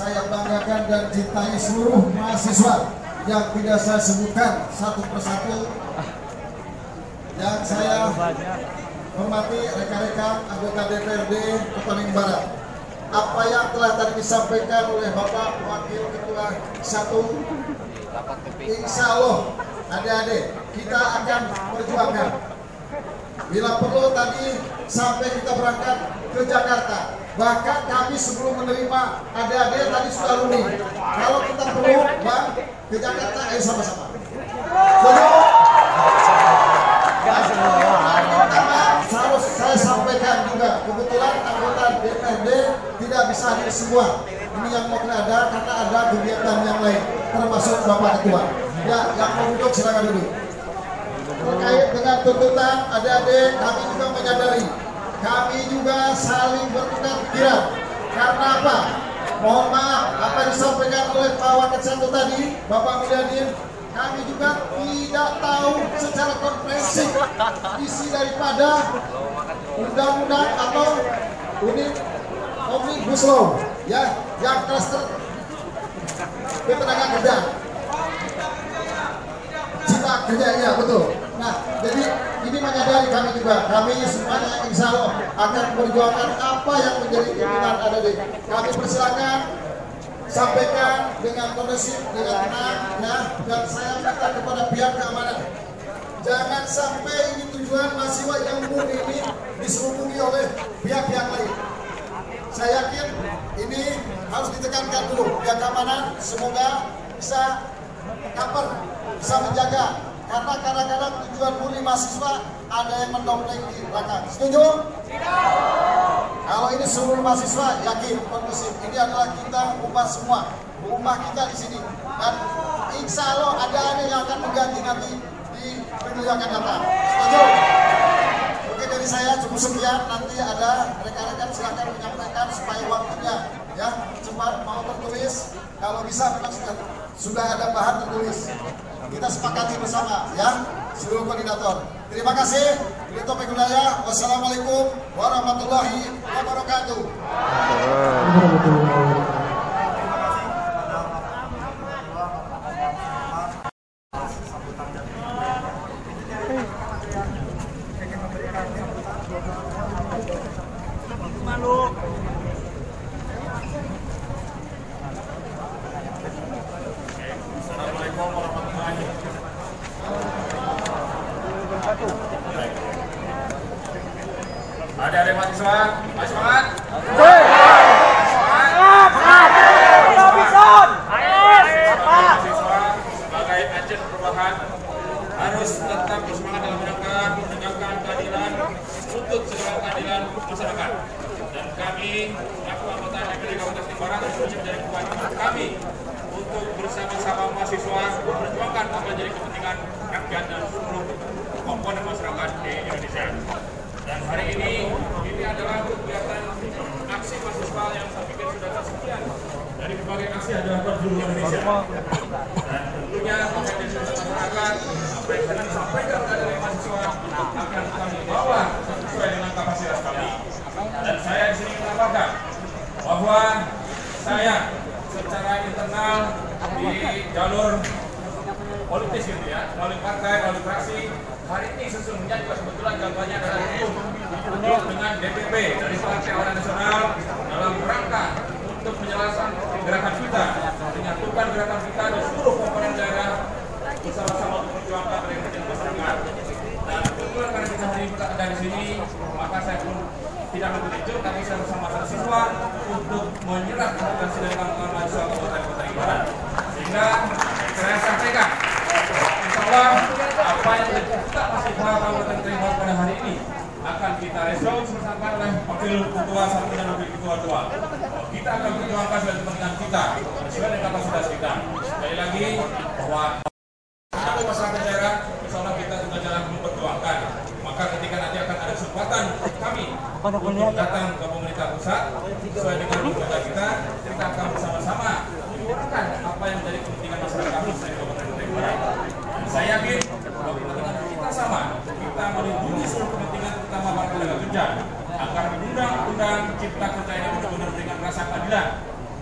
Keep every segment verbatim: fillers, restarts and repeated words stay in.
saya banggakan dan cintai seluruh mahasiswa yang tidak saya sebutkan satu persatu, yang saya hormati rekan-rekan anggota D P R D Kota Bandung Barat. Apa yang telah tadi disampaikan oleh Bapak Wakil Ketua satu, insya Allah adik-adik kita akan perjuangkan. Bila perlu tadi sampai kita berangkat ke Jakarta. Bahkan kami sebelum menerima adik-adik tadi sudah runding. Kalau kita perlu bang ke Jakarta, ayo sama-sama. Harus saya sampaikan juga, kebetulan anggota D P R D tidak bisa hadir semua. Ini yang mau ada karena ada kegiatan yang lain, termasuk Bapak Ketua. Ya, yang mau duduk silakan duduk. Terkait dengan tuntutan adik-adik, kami juga menyadari, kami juga saling bertukar pikiran. Karena apa? Mohon maaf, apa yang disampaikan oleh Pak Wakil Satu tadi, Bapak Mulyadin, kami juga tidak tahu secara komprehensif isi daripada undang-undang atau unit omnibus law, ya, yang klaster ketenaga kerja, cipta kerja, ya betul. Nah, jadi ini menyadari kami juga, kami semuanya insya Allah akan memperjuangkan apa yang menjadi tuntutan ada di. Kami persilakan sampaikan dengan kondusif, dengan tenang, ya. Dan saya minta kepada pihak keamanan, jangan sampai ini tujuan mahasiswa yang murni ini diselubungi oleh pihak-pihak lain. Saya yakin ini harus ditekankan dulu pihak keamanan, semoga bisa cover, bisa menjaga. Karena kadang-kadang tujuan murni mahasiswa ada yang mendompleng di belakang. Setuju? Tidak. Kalau ini seluruh mahasiswa yakin kondusif. Ini adalah kita umat semua, rumah kita di sini. Dan insya Allah ada ada yang akan mengganti nanti di pemilu yang akan datang. Setuju? Oke, dari saya cukup sekian. Nanti ada rekan-rekan silakan menyampaikan supaya waktunya ya cepat mau tertulis. Kalau bisa memang sudah sudah ada bahan tertulis. Kita sepakati bersama ya seluruh koordinator. Terima kasih. Billahi hidayah. Wassalamualaikum warahmatullahi wabarakatuh. Adik-adik mahasiswa, ayo semangat! Mahasiswa sebagai agen perubahan harus tetap bersemangat dalam rangka menegakkan keadilan untuk segala keadilan masyarakat. Dan kami, selaku anggota D P R D Kabupaten Bandung Barat, menjadi kewajiban kami untuk bersama-sama mahasiswa memperjuangkan apa yang menjadi kepentingan rakyat dan seluruh komponen masyarakat di Indonesia. Dan hari ini, ini adalah kegiatan aksi mahasiswa yang saya pikir sudah tersekian dari berbagai aksi adalah berjuru Indonesia. Dan tentunya apa yang disebut masyarakat, apa yang tadi disampaikan oleh mahasiswa akan kami bawa sesuai dengan kapasitas kami. Dan saya di sini menambahkan bahwa saya secara internal di jalur politis gitu ya, melalui partai, melalui fraksi, hari ini sesungguhnya juga kebetulan jawabannya adalah itu untuk dengan D P P dari Partai Amanat Nasional dalam rangka untuk menjelaskan gerakan kita, menyatukan gerakan kita di seluruh komponen daerah bersama-sama untuk memperjuangkan kepentingan masyarakat. Dan kebetulan karena kita hari ini berada di sini, maka saya pun tidak begitu, tapi saya bersama mahasiswa untuk menyerap aspirasi dari kawan-kawan mahasiswa Kabupaten Bandung Barat. Sehingga saya sampaikan, insya Allah apa yang kita mahasiswa Kabupaten Bandung Barat pada hari ini akan kita resolve bersama oleh Wakil Ketua satu dan Wakil Ketua dua. Kita akan perjuangkan sesuai kepentingan kita, sesuai dengan kapasitas kita. Sekali lagi bahwa kalau masyarakat daerah, insya Allah kita sudah jalan memperjuangkan. Maka ketika nanti akan ada kesempatan kami untuk datang ke pemerintah pusat sesuai dengan kebutuhan kita, kita akan bersama-sama menyuarakan apa yang menjadi kepentingan masyarakat di Kabupaten Bandung Barat. Saya yakin bahwa kepentingan kita sama, kita melindungi seluruh kepentingan terutama para tenaga kerja agar undang-undang cipta kerja ini benar-benar dengan rasa keadilan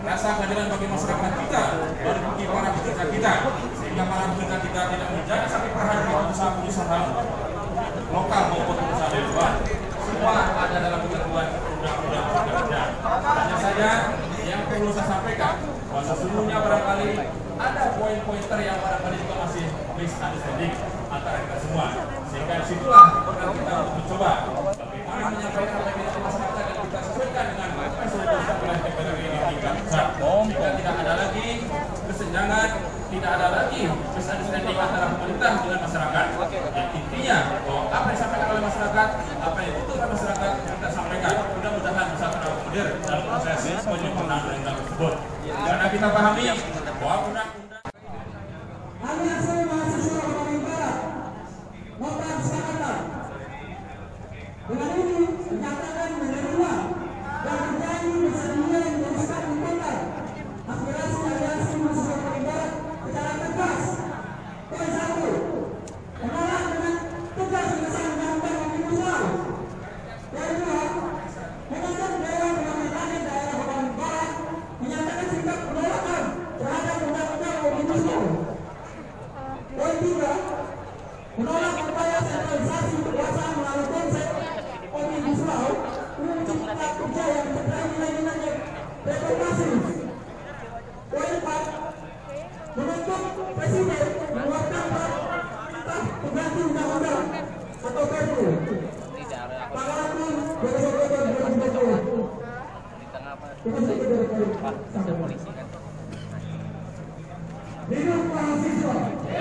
rasa keadilan bagi masyarakat kita, bagi para pekerja kita, sehingga para pekerja kita tidak menjadi sakit perhatian usaha-usaha lokal maupun usaha di luar. Semua ada dalam ketentuan undang-undang kerja. Hanya saja yang perlu saya sampaikan bahwa sesungguhnya barangkali ada poin-poin yang barangkali juga masih misunderstanding antara kita semua, sehingga disitulah kita mencoba bagaimana menyampaikan apa yang kita masyarakat dan kita sesuaikan dengan apa yang sudah dilakukan oleh D P R ini di tingkat pusat, sehingga tidak ada lagi kesenjangan, tidak ada lagi misunderstanding antara pemerintah dengan masyarakat. Yang intinya bahwa apa yang disampaikan oleh masyarakat, apa yang dibutuhkan masyarakat kita sampaikan. Mudah-mudahan bisa terakomodir dalam proses penyempurnaan undang-undang tersebut. Karena kita pahami bahwa undang-undang hanya saya mahasiswa Kota Barat nota kesepakatan. Dengan ini menyatakan menerima dan berjanji bersedia meneruskan mengumpulkan aspirasi aliansi mahasiswa Kota Barat secara tegas. Poin satu, menolak dengan tegas mengesahkan undang-undang Omnibus Law. Poin dua, mengatur Dewan Perwakilan Daerah Kota Barat menyatakan sikap penolakan terhadap undang-undang Omnibus Law. Poin tiga, menolak upaya sentralisasi kekuasaan melalui konsep Omnibus Law untuk mencipta kerja yang terkait nilai-nilai reformasi. Poin empat, menuntut Presiden mengeluarkan perintah pengganti undang-undang atau Perpu Tanggal dua puluh Oktober dua ribu dua puluh. Hidup mahasiswa.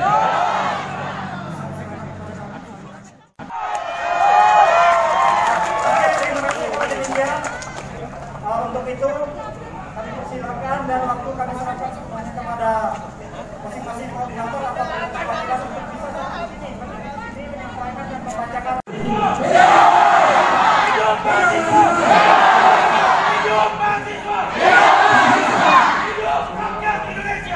Untuk itu kami persilakan dan waktu kami serahkan semuanya kepada masing-masing koordinator atau perwakilan untuk bisa datang ke sini menyampaikan dan membacakan. Hidup mahasiswa! Hidup mahasiswa! Hidup rakyat Indonesia!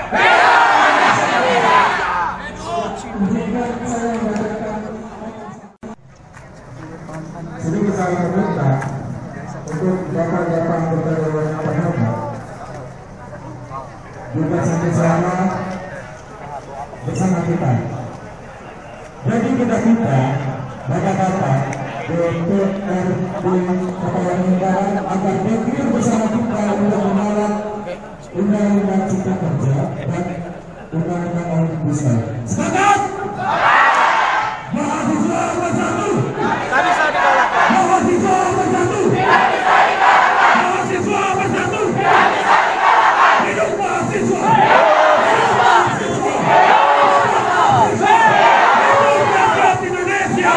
Sedikit saya minta untuk bapak-bapak anggota Dewan yang terhormat juga sampai selama bersama kita. Jadi kita minta bapak-bapak D P R di Kota Negara agar berpikir bersama kita untuk menolak undang-undang cipta kerja dan undang-undang Omnibus Law. Sepakat? Mahasiswa bersatu. Tak bisa dikalahkan. Mahasiswa bersatu. Tidak bisa dikalahkan. Mahasiswa bersatu. Tidak bisa dikalahkan. Hidup mahasiswa. Hidup mahasiswa. Hidup rakyat Indonesia.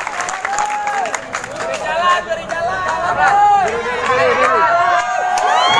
Beri jalan, beri jalan.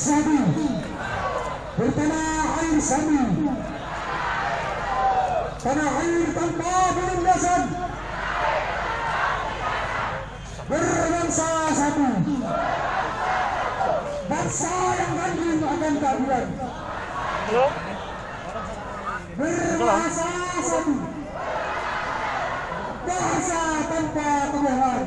Sabi, bertanah air Sabi, tanah air tanpa penindasan, berbangsa satu, bangsa yang gandum akan keadilan, berbahasa satu, bahasa tanpa kebohongan.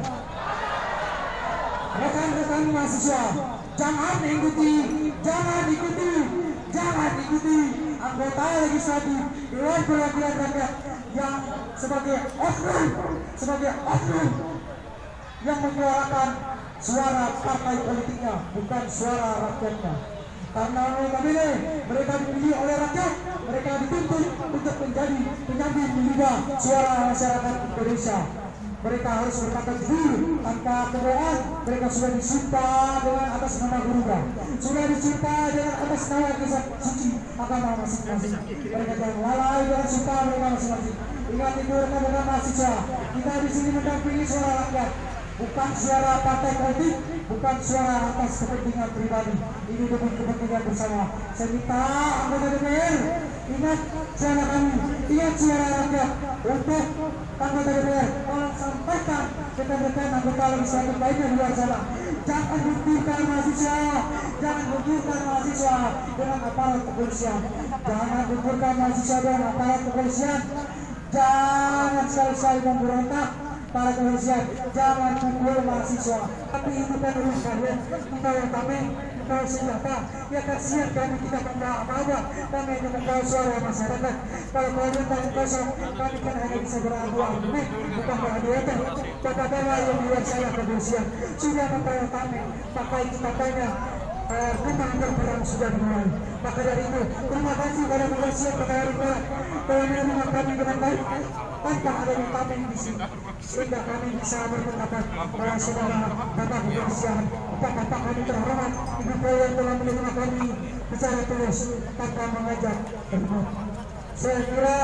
Rekan-rekan mahasiswa, jangan ikuti, jangan ikuti, jangan ikuti anggota legislatif Dewan Perwakilan Rakyat yang sebagai oknum, sebagai oknum yang menyuarakan suara partai politiknya, bukan suara rakyatnya. Karena notabene mereka dipilih oleh rakyat, mereka dituntut untuk menjadi penyambung liga suara masyarakat Indonesia. Mereka harus berkata jujur tanpa kebohongan. Mereka sudah disumpah dengan atas nama Garuda, sudah disumpah dengan atas nama kisah suci agama masing-masing. Mereka jangan lalai dengan sumpah mereka masing-masing. Ingat itu rekan-rekan mahasiswa, kita di sini mendampingi suara rakyat, bukan suara partai politik, bukan suara atas kepentingan pribadi. Ini demi kepentingan bersama. Saya minta anggota D P R ingat suara kami, ingat suara rakyat. Untuk anggota D P R, tolong sampaikan rekan-rekan anggota legislatif lainnya di luar sana, jangan benturkan mahasiswa, jangan benturkan mahasiswa dengan aparat kepolisian, jangan benturkan mahasiswa dengan aparat kepolisian, jangan sekali-sekali memberontak para kepolisian, jangan pukul mahasiswa. Tapi itu kan urusan kalian, membawa kami, membawa senjata, ya kasihan kami kita membawa apa-apa, kami hanya membawa suara masyarakat. Kalau kalian tangan kosong, kami kan hanya bisa beradu argumen, bukan beradu otot. Bapak-bapak yang di luar sana kepolisian sudah membawa kami, pakai kita tanya. Memang perang sudah dimulai. Maka dari itu, terima kasih kepada kepolisian Kota Barat telah menerima kami dengan baik tanpa adanya kami di sini, sehingga kami bisa berpendapat bahwa saudara Bapak kepolisian, Bapak-bapak kami terhormat, Ibu yang telah menerima kami secara tulus tanpa mengajak berbuat. Saya kira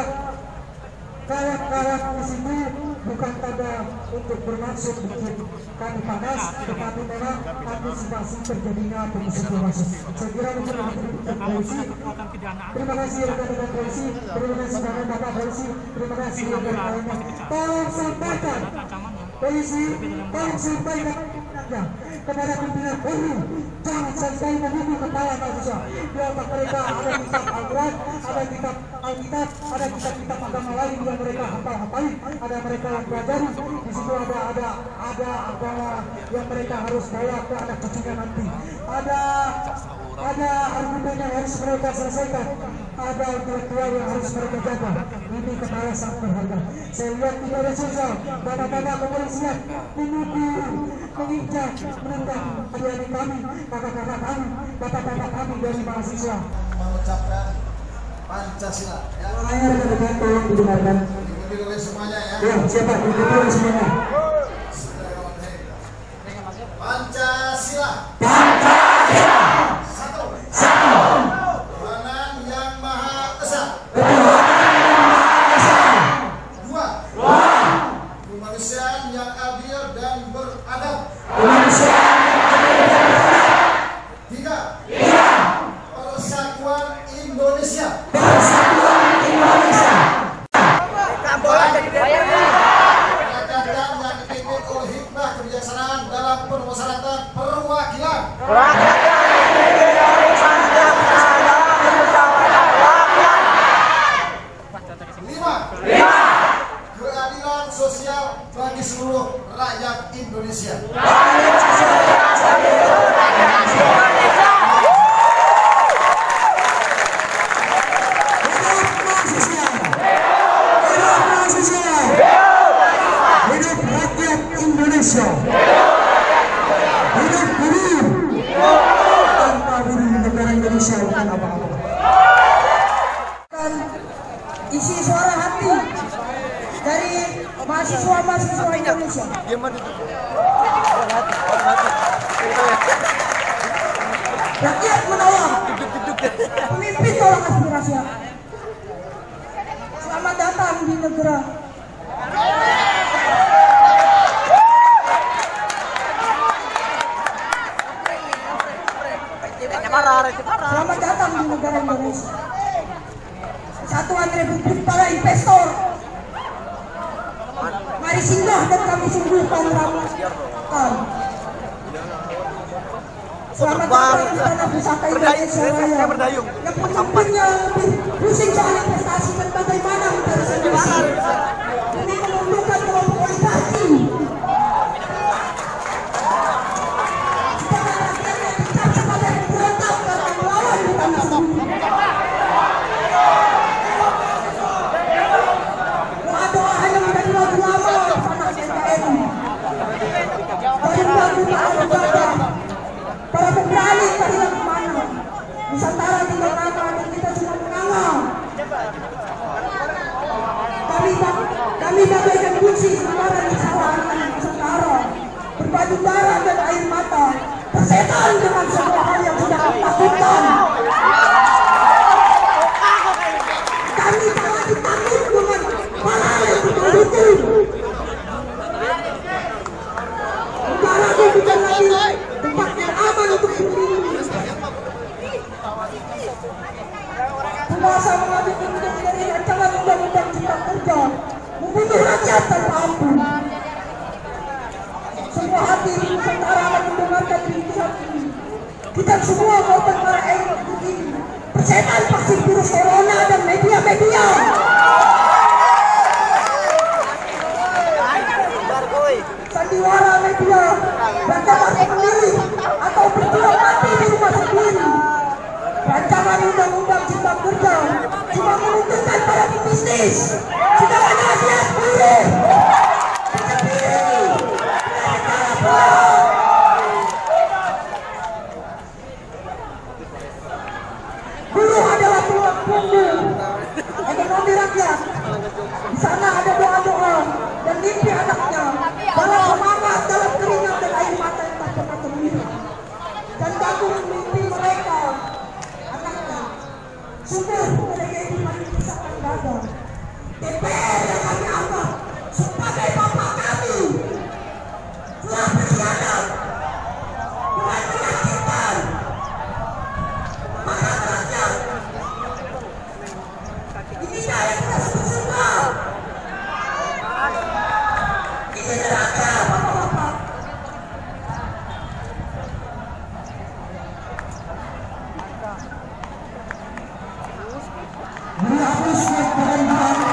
kawan-kawan di sini bukan tanda untuk bermaksud bikin kami panas, tetapi memang antisipasi terjadinya pengisian masuk. Saya kira mungkin rekan-rekan polisi, terima kasih rekan-rekan polisi, terima kasih bapak-bapak polisi, terima kasih rekan-rekan. Tolong sampaikan polisi, tolong sampaikan kepada pimpinan Polri, jangan sekali-sekali membunuh kepala mahasiswa. Di otak mereka ada kitab Al-Quran, ada kitab Alkitab, ada kitab-kitab agama lain yang mereka hafal-hafalin, ada mereka yang pelajari. Di situ ada ada ada agama yang mereka harus bawa ke anak cucunya nanti. Ada ada argumen yang harus mereka selesaikan, ada intelektual yang harus mereka jaga. Ini kepala sangat berharga. Saya lihat di media sosial, bapak-bapak kepolisian menunggu, mengincar, menentang adik-adik kami, kakak-kakak kami, bapak-bapak kami dari mahasiswa. Mengucapkan Pancasila. Ya, rekan-rekan tolong didengarkan. diikuti oleh semuanya ya. Ya, siapa? Diikuti oleh semuanya. Pancasila. Pancasila. Satu. Satu. Tuhanan yang Maha Esa. Ketuhanan yang Maha Esa. Dua. Dua. Kemanusiaan yang adil dan beradab. Kemanusiaan yang adil dan beradab. Tiga. Tiga. Persatuan Indonesia. Persatuan Indonesia. Gagasan yang dipimpin oleh hikmah kebijaksanaan dalam permusyawaratan perwakilan. Lima. Lima. Keadilan sosial bagi seluruh rakyat Indonesia. Hidup rakyat Indonesia. Hidup buruh. Tanpa buruh negara Indonesia bukan apa-apa. Isi suara hati dari mahasiswa-mahasiswa Indonesia. Rakyat menolak, pemimpin tolak aspirasi. Selamat datang di negara. Selamat datang di negara Indonesia, Kesatuan Republik para Investor. Mari singgah dan kami sungguhkan ramahkan. Selamat datang di tanah pusaka Indonesia Raya. Yang pemimpinnya lebih pusing soal investasi dan bagaimana mencari solusi demi menguntungkan kelompok oligarki. Doa-doa hanya menjadi lagu lama anak N K R I. Bagi lagu para pemberani kalian kemana? Nusantara tinggal nama dan kita sudah menganga. Kami kami bagaikan kunci sebaran di sawah Nusantara, berbaju darah dan air mata, bersetan dengan semua hal yang sudah takutkan. Kami tak lagi takut dengan hal yang betul-betul. Negara itu bukan lagi tempat yang aman untuk berdiri. Penguasa mengambil kemudian dari rancangan undang-undang cipta kerja, membunuh rakyat tanpa ampun. Semua hati di Nusantara akan mendengarkan putusan ini. Kita semua korban para elit ini, persetan vaksin virus corona dan media-media. Sandiwara media, rancangan pemilih atau berjuang mati di rumah sendiri. Rancangan undang-undang cipta kerja cuma menguntungkan para pebisnis, sedangkan rakyat buruh buruh adalah tulang punggung ekonomi rakyat. Di sana ada doa-doa dan mimpi anaknya, dalam semangat, dalam keringat dan air mata yang tak pernah terlihat. Dan kagum mimpi mereka, anaknya, sumber pada kehidupan yang bisa terjaga. D P R yang kami anggap sebagai bapak kami telah berkhianat dengan menyakitkan maka rakyat. Ini yang kita sebut surga. Ini neraka, bapak-bapak. Menghapuskan pemerintahan